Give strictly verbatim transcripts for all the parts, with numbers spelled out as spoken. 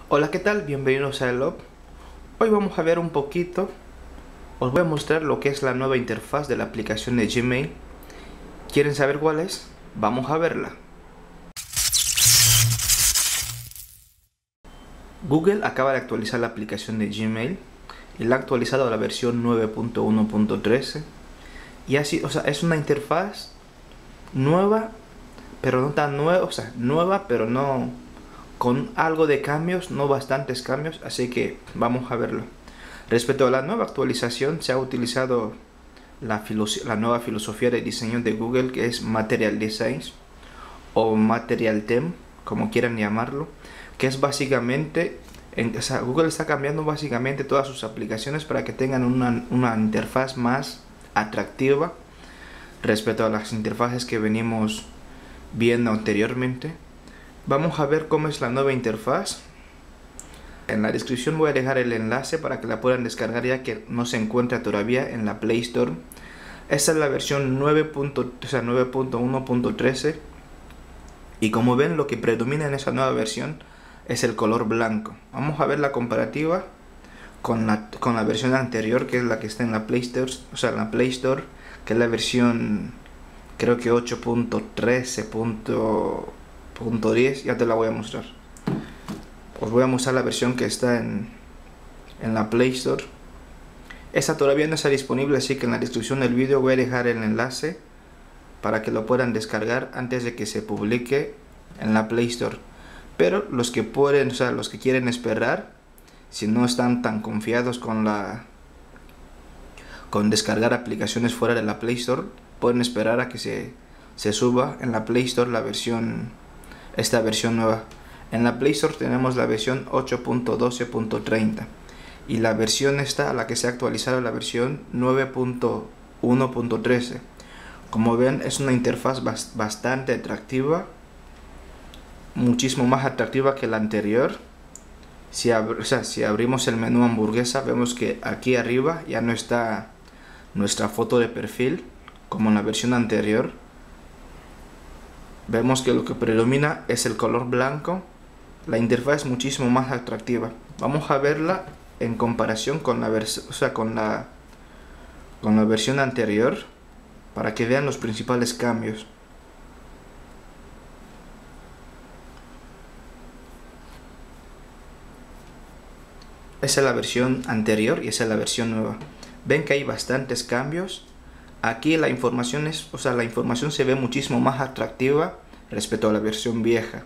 Hola, ¿qué tal? Bienvenidos a Elob. Hoy vamos a ver un poquito, os voy a mostrar lo que es la nueva interfaz de la aplicación de Gmail. ¿Quieren saber cuál es? Vamos a verla. Google acaba de actualizar la aplicación de Gmail y la ha actualizado a la versión nueve punto uno punto trece. Y así, o sea, es una interfaz nueva, pero no tan nueva, o sea, nueva, pero no con algo de cambios, no bastantes cambios, así que vamos a verlo. Respecto a la nueva actualización, se ha utilizado la, la nueva filosofía de diseño de Google, que es Material Designs o Material Theme, como quieran llamarlo, que es básicamente, en, o sea, Google está cambiando básicamente todas sus aplicaciones para que tengan una, una interfaz más atractiva respecto a las interfaces que venimos viendo anteriormente. Vamos a ver cómo es la nueva interfaz. En la descripción voy a dejar el enlace para que la puedan descargar, ya que no se encuentra todavía en la Play Store. Esta es la versión nueve punto uno punto trece y como ven, lo que predomina en esa nueva versión es el color blanco. Vamos a ver la comparativa con la, con la versión anterior, que es la que está en la Play Store, o sea, en la Play Store, que es la versión, creo que ocho punto trece punto diez. Ya te la voy a mostrar. Os voy a mostrar la versión que está en, en la Play Store. Esta todavía no está disponible, así que en la descripción del vídeo voy a dejar el enlace para que lo puedan descargar antes de que se publique en la Play Store. Pero los que pueden, o sea, los que quieren esperar, si no están tan confiados con la con descargar aplicaciones fuera de la Play Store, pueden esperar a que se, se suba en la Play Store la versión, esta versión nueva. En la Play Store tenemos la versión ocho punto doce punto treinta y la versión esta, a la que se ha actualizado, la versión nueve punto uno punto trece. Como ven, es una interfaz bastante atractiva, muchísimo más atractiva que la anterior. Si, ab o sea, si abrimos el menú hamburguesa, vemos que aquí arriba ya no está nuestra foto de perfil como en la versión anterior. Vemos que lo que predomina es el color blanco. La interfaz es muchísimo más atractiva. Vamos a verla en comparación con la, o sea, con la, con la versión anterior, para que vean los principales cambios. Esa es la versión anterior y esa es la versión nueva. Ven que hay bastantes cambios. Aquí la información es, o sea, la información se ve muchísimo más atractiva respecto a la versión vieja.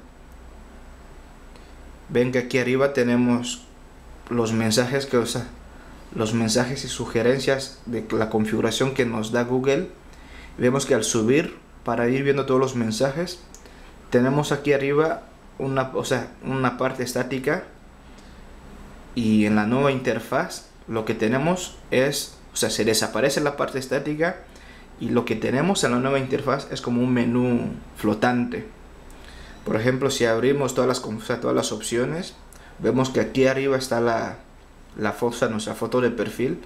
Ven que aquí arriba tenemos los mensajes que, o sea, los mensajes y sugerencias de la configuración que nos da Google. Vemos que al subir, para ir viendo todos los mensajes, tenemos aquí arriba una, o sea, una parte estática, y en la nueva interfaz lo que tenemos es, o sea, se desaparece la parte estática y lo que tenemos en la nueva interfaz es como un menú flotante. Por ejemplo, si abrimos todas las, o sea, todas las opciones, vemos que aquí arriba está la, la foto, nuestra foto de perfil.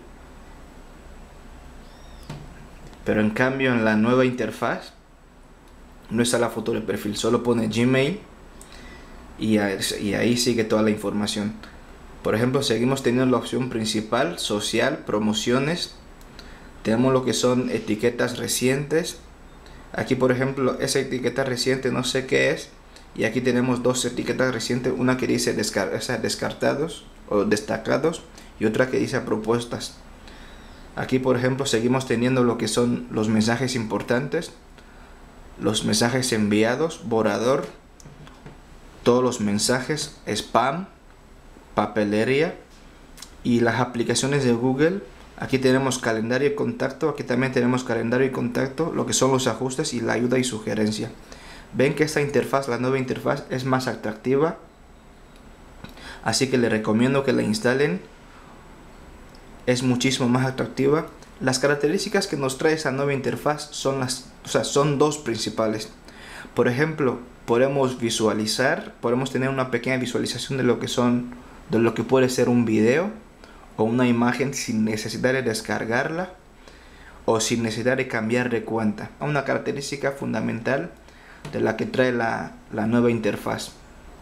Pero en cambio en la nueva interfaz no está la foto de perfil, solo pone Gmail y, y ahí sigue toda la información. Por ejemplo, seguimos teniendo la opción principal, social, promociones. Tenemos lo que son etiquetas recientes. Aquí, por ejemplo, esa etiqueta reciente no sé qué es. Y aquí tenemos dos etiquetas recientes, una que dice descar o sea, descartados o destacados y otra que dice propuestas. Aquí, por ejemplo, seguimos teniendo lo que son los mensajes importantes, los mensajes enviados, borrador, todos los mensajes, spam, papelería y las aplicaciones de Google. Aquí tenemos calendario y contacto, aquí también tenemos calendario y contacto, lo que son los ajustes y la ayuda y sugerencia. Ven que esta interfaz, la nueva interfaz, es más atractiva, así que les recomiendo que la instalen. Es muchísimo más atractiva. Las características que nos trae esa nueva interfaz son las, o sea, son dos principales. Por ejemplo, podemos visualizar, podemos tener una pequeña visualización de lo que son, de lo que puede ser un video o una imagen sin necesidad de descargarla o sin necesidad de cambiar de cuenta. Una característica fundamental de la que trae la, la nueva interfaz.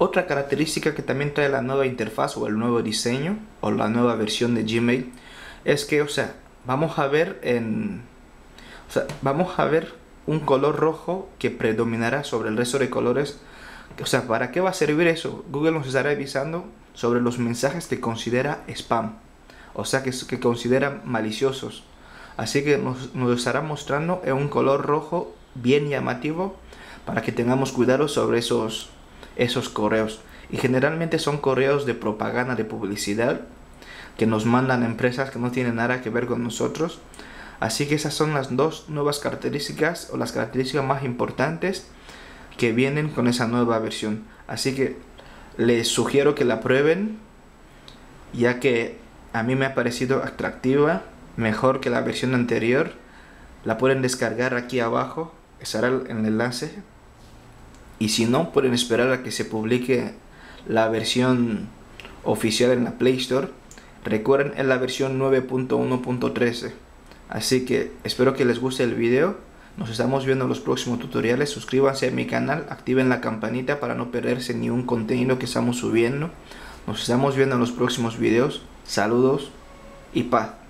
Otra característica que también trae la nueva interfaz o el nuevo diseño o la nueva versión de Gmail es que, o sea, vamos a ver en, o sea, vamos a ver un color rojo que predominará sobre el resto de colores. O sea, ¿para qué va a servir eso? Google nos estará avisando sobre los mensajes que considera spam, o sea, que, que considera maliciosos. Así que nos, nos estará mostrando en un color rojo bien llamativo para que tengamos cuidado sobre esos esos correos. Y generalmente son correos de propaganda, de publicidad, que nos mandan empresas que no tienen nada que ver con nosotros. Así que esas son las dos nuevas características o las características más importantes que vienen con esa nueva versión. Así que les sugiero que la prueben, ya que a mí me ha parecido atractiva, mejor que la versión anterior. La pueden descargar aquí abajo, estará en el enlace. Y si no, pueden esperar a que se publique la versión oficial en la Play Store. Recuerden, es la versión nueve punto uno punto trece. Así que espero que les guste el video. Nos estamos viendo en los próximos tutoriales. Suscríbanse a mi canal, activen la campanita para no perderse ni un contenido que estamos subiendo. Nos estamos viendo en los próximos videos. Saludos y paz.